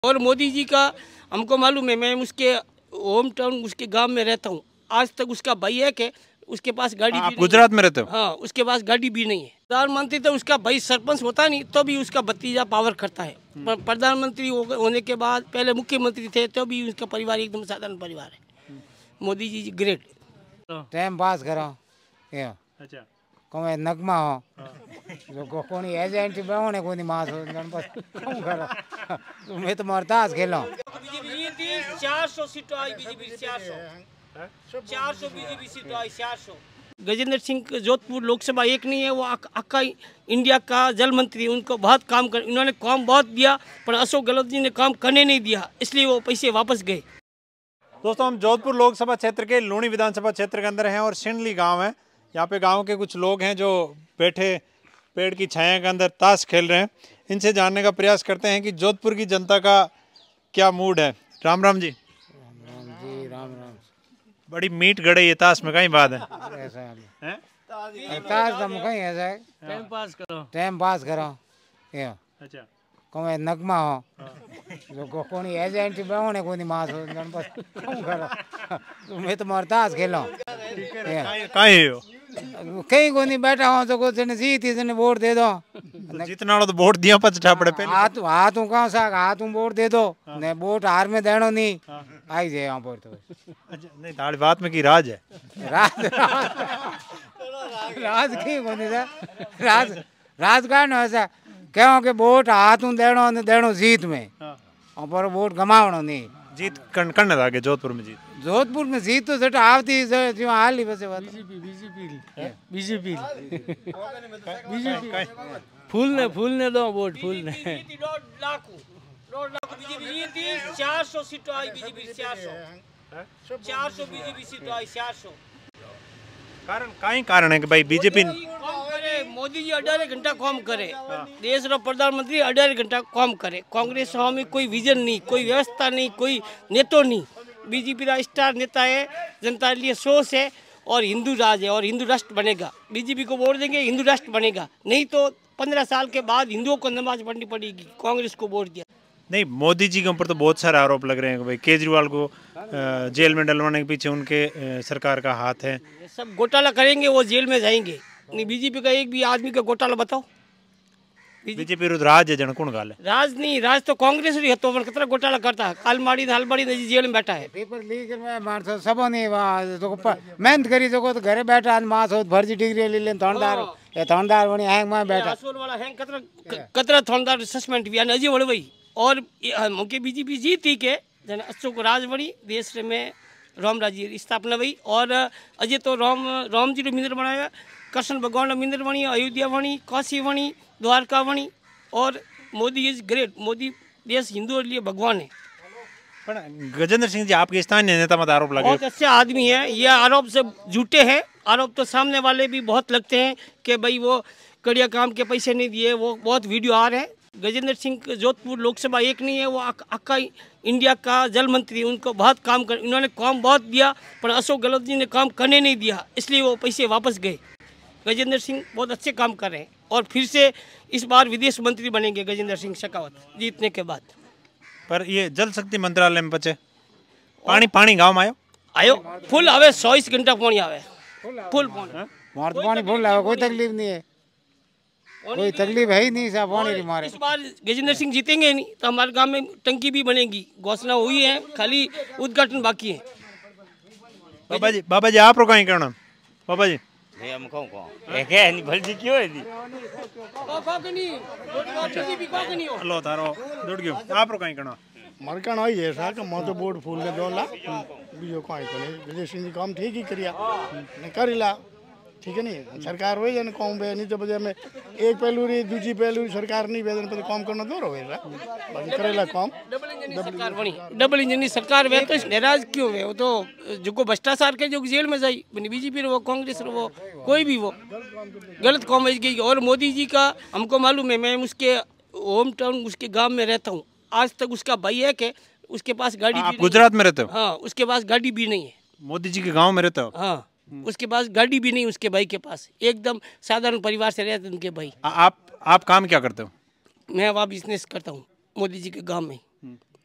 और मोदी जी का हमको मालूम है, मैं उसके होम टाउन उसके गांव में रहता हूँ। आज तक उसका भाई है कि उसके पास गाड़ी आप भी गुजरात में रहते हो? हाँ, उसके पास गाड़ी भी नहीं है। प्रधानमंत्री तो उसका भाई सरपंच होता नहीं तो भी उसका भतीजा पावर करता है। पर प्रधानमंत्री होने के बाद पहले मुख्यमंत्री थे तो भी उसका परिवार एकदम साधारण परिवार है। Modi ji great. Time pass करो अच्छा कोई नगमा हो जो कोई एजेंट बेहोने कोई मास गणपत कम करो मैं तो मरतास खेलो बीजेपी 400 सीटों आई। बीजेपी 400 बीजेपी सीटों आई 400। गजेंद्र सिंह जोधपुर लोकसभा एक नहीं है, वो अक्का इंडिया का जल मंत्री। उनको बहुत काम कर, इन्होंने काम बहुत दिया पर अशोक गहलोत जी ने काम करने नहीं दिया, इसलिए वो पैसे वापस गए। दोस्तों, हम जोधपुर लोकसभा क्षेत्र के लूणी विधानसभा क्षेत्र के अंदर हैं और शिंडली गांव है। यहाँ पे गांव के कुछ लोग हैं जो बैठे पेड़ की छाया के अंदर ताश खेल रहे हैं। इनसे जानने का प्रयास करते हैं कि जोधपुर की जनता का क्या मूड है। राम राम जी। जी राम राम। बड़ी मीट गड़े ये ताश में कहीं बात है ऐसा है ताश तो कहीं ऐसा है टाइम पास करो अच्छा कोई नगमा हो जो कोई एजेंट बेहोने कोई मास गणपत कम करो मैं तो मरतास खेलो कहीं हो कहीं को नहीं बैठा हो तो कुछ ने जीत इसने वोट दे दो जितना तो वोट दिया पचटा पड़े पहले हाथ कहाँ सा हाथ वोट दे दो ने वोट हार में देनो नहीं आई जाए यहाँ पर तो अच्छा नहीं ताड़ी बात में की राज है राज राज की को नहीं था राज राजकारण ऐसा क्यों के वोट हाथ देनो ने देनो जीत में और पर वोट गमावनो नहीं जीत करने लगे जोधपुर में। जोधपुर में जीत तो सेट आवती जो हाल ही बसे बात बीजेपी फूलने दो वोट फूलने। 1.5 लाख बीजेपी 400 सीटों आई। बीजेपी 400 बीजेपी सीटों आई 400। कारण है कि भाई बीजेपी मोदी जी 18 घंटा काम करे, देश रो प्रधानमंत्री 18 घंटा काम करे। कांग्रेस में कोई विजन नहीं, कोई व्यवस्था नहीं, कोई नेतो नहीं। बीजेपी का स्टार नेता है, जनता के लिए सोच है और हिंदू राज है और हिंदू राष्ट्र बनेगा। बीजेपी को वोट देंगे हिंदू राष्ट्र बनेगा, नहीं तो 15 साल के बाद हिंदुओं को नमाज पढ़नी पड़ेगी। कांग्रेस को वोट दिया नहीं। मोदी जी के ऊपर तो बहुत सारे आरोप लग रहे हैं कि भाई केजरीवाल को जेल में डलवाने के पीछे उनके सरकार का हाथ है। सब घोटाला करेंगे वो जेल में जाएंगे। नहीं बीजेपी का एक भी आदमी का घोटाला बताओ। बीजेपी विरुद्ध राज है जन कौन गाल है? राज नहीं, राज तो कांग्रेस ही हतो पर कितना घोटाला करता है। कालमाड़ी हालमाड़ी ने जेल में बैठा है। पेपर लीक में मार सबो नहीं तो मेहनत करी तो घरे बैठा मास हो भर्जी डिग्री ले ले थोड़दार ये थोड़दार वणी हैंग में बैठा असोल वाला हैंग कतरा थोड़दार सस्पेंड भी अजी वड़वई और मुके बीजेपी जीती के जन अशोक राज वणी देश में राम राज्य की स्थापना हुई और अजय तो राम जी रो मंदिर बनाया, कृष्ण भगवान रो मंदिर बनी, अयोध्या बनी, काशी बनी, द्वारका बनी और मोदी इज ग्रेट। मोदी देश हिंदुओं के लिए भगवान है। पर गजेंद्र सिंह जी आपके स्थानीय नेता मत आरोप लगे बहुत अच्छे आदमी है, ये आरोप सब झूठे हैं। आरोप तो सामने वाले भी बहुत लगते हैं कि भाई वो कड़िया काम के पैसे नहीं दिए, वो बहुत वीडियो आ रहे हैं। गजेंद्र सिंह जोधपुर लोकसभा एक नहीं है, वो अक्का इंडिया का जल मंत्री। उनको बहुत काम कर, इन्होंने काम बहुत दिया पर अशोक गहलोत जी ने काम करने नहीं दिया, इसलिए वो पैसे वापस गए। गजेंद्र सिंह बहुत अच्छे काम कर रहे हैं और फिर से इस बार विदेश मंत्री बनेंगे गजेंद्र सिंह शेखावत जीतने के बाद। पर ये जल शक्ति मंत्रालय में बचे पानी गाँव में आयो फुल आवे 24 घंटा पानी आवे फुल पानी फुल आवे, कोई तकलीफ नहीं है, कोई तकलीफ है ही नहीं साहब पानी मारे। इस बार गजेंद्र सिंह जीतेंगे नहीं तो हमारे गांव में टंकी भी बनेगी, घोषणा हुई है, खाली उद्घाटन बाकी है। बाबा जी आप कहीं करना बाबा जी हम कहूँ नहीं भलजी क्यों है दी लो तारो जुड़ गयो आप कहीं करना मरकण आई है सा कि मैं तो बोर्ड फूल ने दोला बीजो कोई को नहीं गजेंद्र सिंह जी काम ठीक ही करिया ने करिला ठीक है नहीं सरकार हो जन कौन बे नहीं तो बजे में एक पहलू री दूसरी पहलू सरकार नहीं बेदन पर काम करना दो रहे बाकी करेला काम डबल इंजन सरकार वे तो नाराज क्यों है? वो तो जो को भ्रष्टाचार के जो जेल में जाई बीजेपी वो कांग्रेस वो कोई भी वो गलत काम गई। और मोदी जी का हमको मालूम है, मैं उसके होम टाउन उसके गाँव में रहता हूँ। आज तक उसका भाई है कि उसके पास गाड़ी आप गुजरात में रहते हो? हाँ, उसके पास गाड़ी भी नहीं है। मोदी जी के गाँव में रहते हो? हाँ, उसके पास गाड़ी भी नहीं, उसके भाई के पास एकदम साधारण परिवार से रहते उनके भाई। आप काम क्या करते हो? मैं वहाँ बिजनेस करता हूँ मोदी जी के गांव में।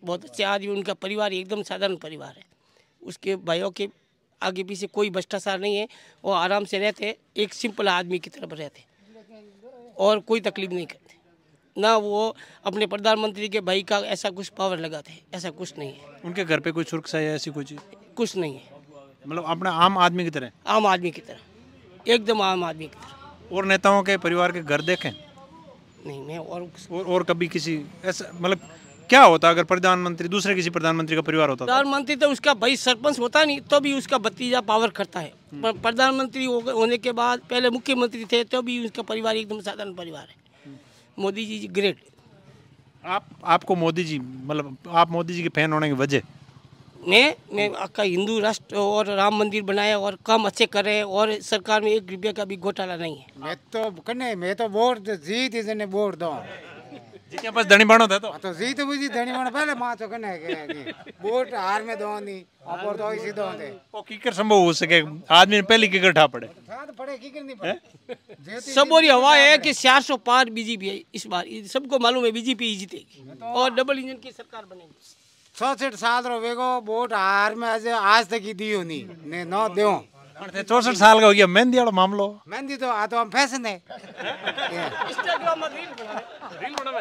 बहुत अच्छे आदमी, उनका परिवार एकदम साधारण परिवार है। उसके भाइयों के आगे पीछे कोई भ्रष्टाचार नहीं है, वो आराम से रहते, एक सिंपल आदमी की तरफ रहते और कोई तकलीफ नहीं करते। ना वो अपने प्रधानमंत्री के भाई का ऐसा कुछ पावर लगाते हैं, ऐसा कुछ नहीं है। उनके घर पे कोई सुरक्षा है ऐसी कोई चीज? कुछ नहीं है, मतलब अपना आम आदमी की तरह? आम आदमी की तरह, एकदम आम आदमी की तरह। और नेताओं के परिवार के घर देखें? नहीं, मैं और कभी किसी ऐसा मतलब क्या होता अगर प्रधानमंत्री दूसरे किसी प्रधानमंत्री का परिवार होता? प्रधानमंत्री तो उसका भाई सरपंच होता नहीं तो भी उसका भतीजा पावर करता है। पर प्रधानमंत्री होने के बाद पहले मुख्यमंत्री थे तो भी उसका परिवार एकदम साधारण परिवार है। मोदी जी ग्रेट। आपको मोदी जी मतलब आप मोदी जी के फैन होने की वजह? मैं आपका हिंदू राष्ट्र और राम मंदिर बनाया और काम अच्छे कर रहे हैं और सरकार में 1 रुपये का भी घोटाला नहीं है। मैं तो वोट जीत इतने वोट दो जिसके पास धनी बाणो था तो जीत बुझी धनी बण पहले मां तो कने वोट हार में दो नी और तो इसी दो दे ओ कीकर संभव हो सके आदमी ने पहली कीकर ठा पड़े? साथ पड़े कीकर नहीं पड़े सब और हवा है कि 400 पार बीजेपी है इस बार, सबको मालूम है बीजेपी ही जीतेगी और डबल इंजन की सरकार बनेगी। 64 साल रो वेगो वोट हार में आज तक ही दियो नहीं ने न दो 64 साल का हो गया मेहंदी वाला मामलो। मेहंदी तो आ तो हम फैशन है इंस्टाग्राम में रील बना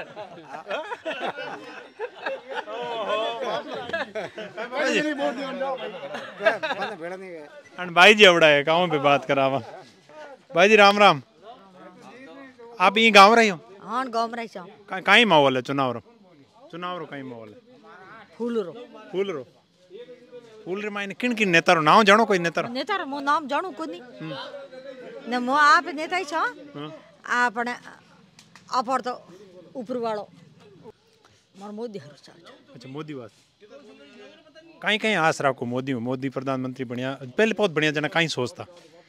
भाई जी अवड़ा है गाँव पे बात करावा। भाई जी राम राम, आप यही गाँव रही हो? हाँ गाँव में रही। कहीं माहौल है चुनाव रो कहीं माहौल है? फूल रे मायने किन किन नेता रो नाम जानो? कोई नेता रो मो नाम जानो कोनी ने मो आप नेता ही छ आपने अपर तो ऊपर वालो मोर मोदी हरो छ। अच्छा मोदी बात कहीं कहीं आस रखो मोदी प्रधानमंत्री बढ़िया पहले बहुत बढ़िया जना कहीं सोचता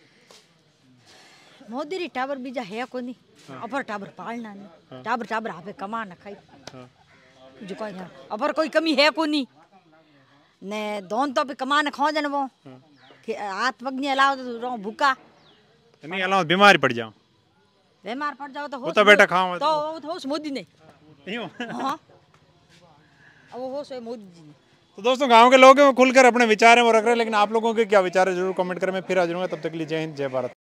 मोदी री टाबर बीजा है कोनी अपर टाबर पालना नहीं टाबर आपे कमा न खाई जो कोई है अपर कोई कमी है कोनी ने दोन तो पे कमा न खा जन वो हाथ पग नहीं अलाव तो रहो भूखा नहीं अलाव बीमार पड़ जाओ तो होता बेटा खाओ तो होश मोदी ने हाँ अब वो होश है मोदी जी ने। तो दोस्तों गांव के लोग हैं वो खुलकर अपने विचार हैं वो रख रहे हैं, लेकिन आप लोगों के क्या विचार है जरूर कमेंट करें। मैं फिर आ जाऊंगा, तब तक के लिए जय हिंद जय भारत।